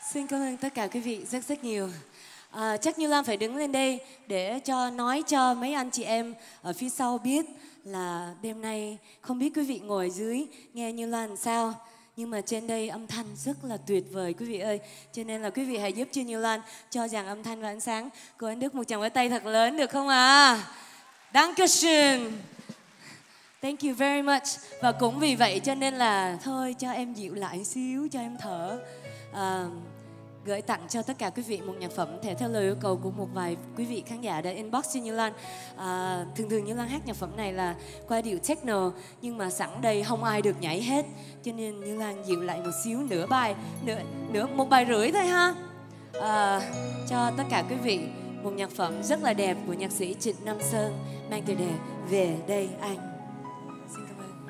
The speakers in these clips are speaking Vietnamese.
Xin cảm ơn tất cả quý vị rất rất nhiều. Chắc Như Lan phải đứng lên đây để nói cho mấy anh chị em ở phía sau biết là đêm nay không biết quý vị ngồi ở dưới nghe Như Lan sao, nhưng mà trên đây âm thanh rất là tuyệt vời quý vị ơi. Cho nên là quý vị hãy giúp cho Như Lan cho dàn âm thanh và ánh sáng. Cô Anh Đức một tràng vỗ tay thật lớn được không ạ? Dankeschön. Thank you very much. Và cũng vì vậy cho nên là thôi cho em dịu lại xíu, cho em thở. Gửi tặng cho tất cả quý vị một nhạc phẩm theo lời yêu cầu của một vài quý vị khán giả đã inbox cho Như Lan. Thường Như Lan hát nhạc phẩm này là qua điệu techno, nhưng mà sẵn đây không ai được nhảy hết, cho nên Như Lan dịu lại một xíu, một bài rưỡi thôi ha. Cho tất cả quý vị một nhạc phẩm rất là đẹp của nhạc sĩ Trịnh Nam Sơn mang tựa đề Về Đây Anh. Xin cảm ơn.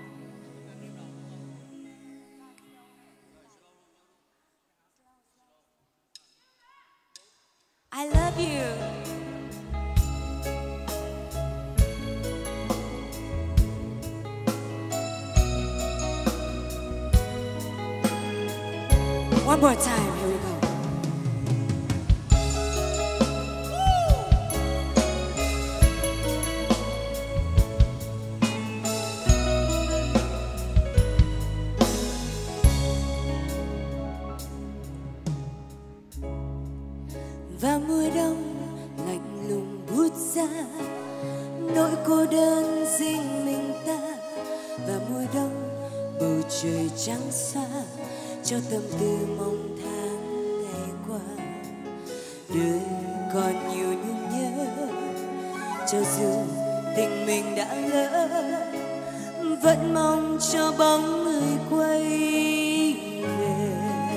I love you. One more time, here we go. Và mùa đông lạnh lùng buốt ra nỗi cô đơn riêng mình ta. Và mùa đông bầu trời trắng xa cho tâm tư mong tháng ngày qua. Đời còn nhiều nhung nhớ, cho dù tình mình đã lỡ, vẫn mong cho bóng người quay về.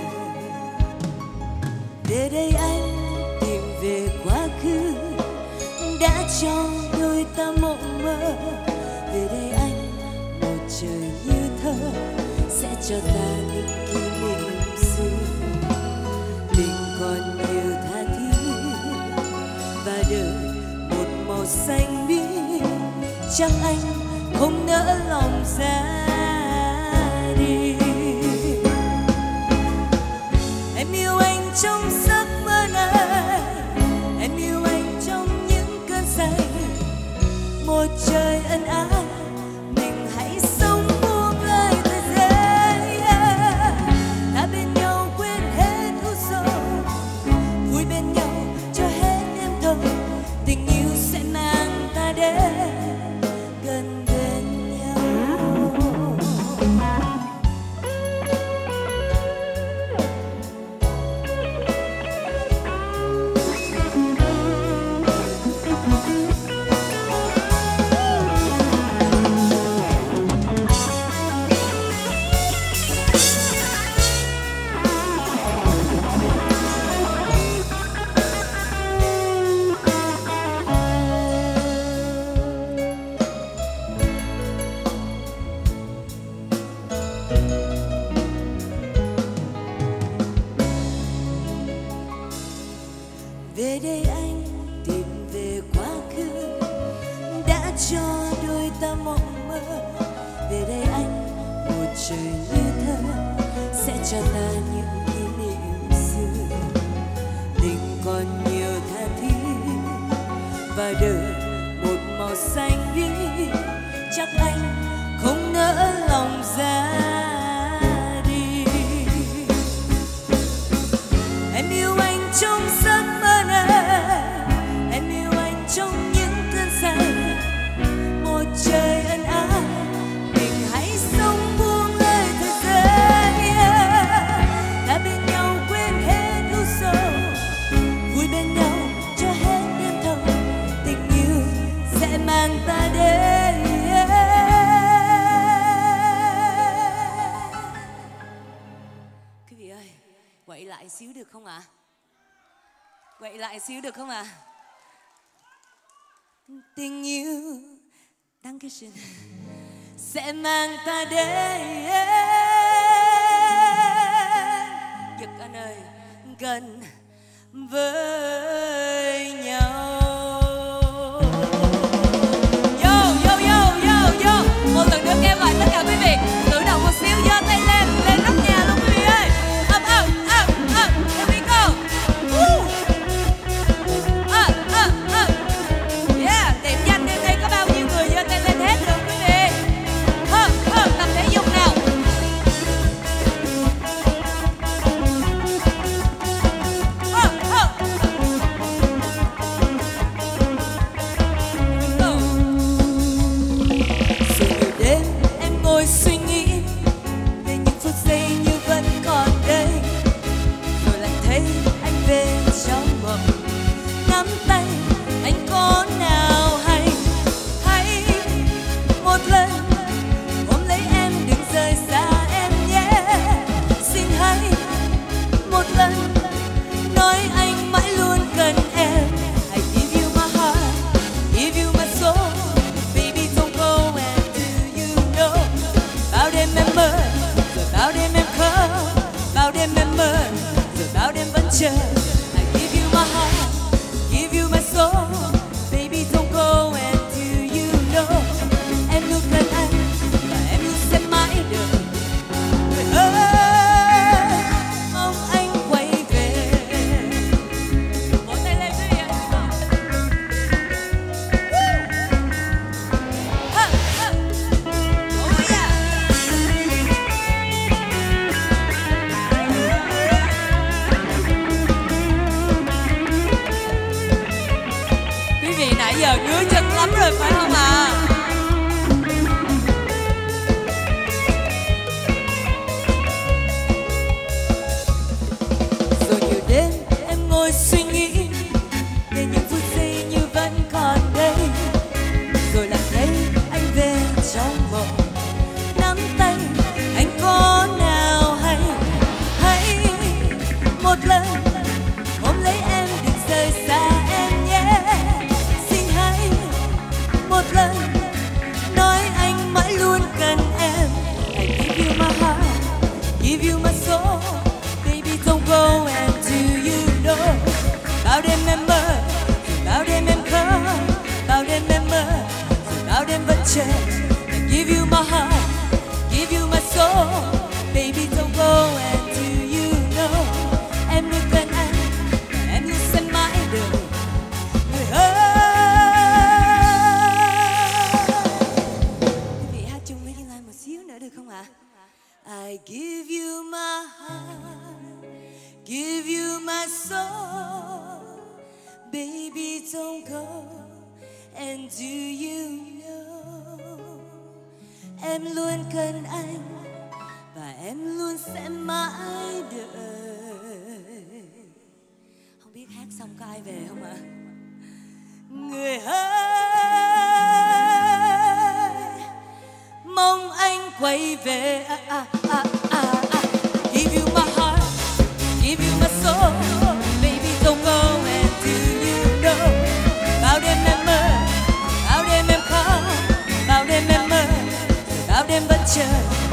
Về đây anh tìm về quá khứ đã cho đôi ta mộng mơ. Về đây anh một trời như thơ sẽ cho ta những kỷ niệm xưa. Tình còn nhiều tha thiết và đời một màu xanh biếc, chắc anh không nỡ lòng ra đi. Em yêu anh trong giấc mơ này, em yêu anh trong những cơn say. Một trời ân ái, mình hãy sống buông lời thời gian. Ta bên nhau quên hết u sầu, vui bên nhau cho hết đêm thâu. Tình yêu sẽ mang ta đến gần bên nhau. Về đây anh tìm về quá khứ đã cho đôi ta mộng mơ. Về đây anh một trời như thơ sẽ cho ta những kỷ niệm xưa. Tình còn nhiều tha thiết và đời một màu xanh biếc, chắc anh không nỡ lòng ra đi. Em yêu anh trong giấc mơ này, em yêu anh trong những cơn say. Một trời ân ái, mình hãy sống buông lời thời gian. Ta bên nhau quên hết u sầu, vui bên nhau cho hết đêm thâu. Tình yêu sẽ mang ta đến. Quý vị ơi, quậy lại xíu được không ạ? Quậy lại xíu được không ạ? Tình yêu Dankeschön sẽ mang ta đến. Giật anh ơi, gần với nhau. Yo. Một lần nữa kêu gọi tất cả quý vị tự động một xíu, giơ tay lên nóc nhà luôn quý vị ơi. Up. chờ. I give you my heart, give you my soul. Baby don't go until you know. Em luôn cần anh và em luôn sẽ mãi đợi. Người ơi, mong anh quay về. Vỗ tay lên quý vị ạ. Quý vị nãy giờ ngứa chân lắm rồi phải không ạ? Rồi nhiều đêm em ngồi suy nghĩ về những phút giây như vẫn còn đây. Rồi lại thấy anh về trong mộng, nắm tay anh có nào hay một lần ôm lấy em đừng rời xa em nhé. Xin hãy một lần nói anh mãi luôn cần em. I give you my heart, give you my soul. Baby don't go until you know. Bao đêm em mơ, bao đêm em khóc, bao đêm em mơ, bao đêm vẫn chờ. I give you my heart, give you my soul. Baby don't go until you know. Em luôn cần anh, em luôn sẽ mãi đợi. Người ơi, quý vị hát chung với Như Lan một xíu nữa được không ạ? I give you my heart, give you my soul. Baby don't go and do you know. Em luôn cần anh và em luôn sẽ mãi đợi. Không biết hát xong có ai về không ạ? Người ơi, mong anh quay về. Give you my heart, give you my soul. Baby don't go until you know. Bao đêm em mơ, bao đêm em khóc, bao đêm em mơ, bao đêm vẫn chờ.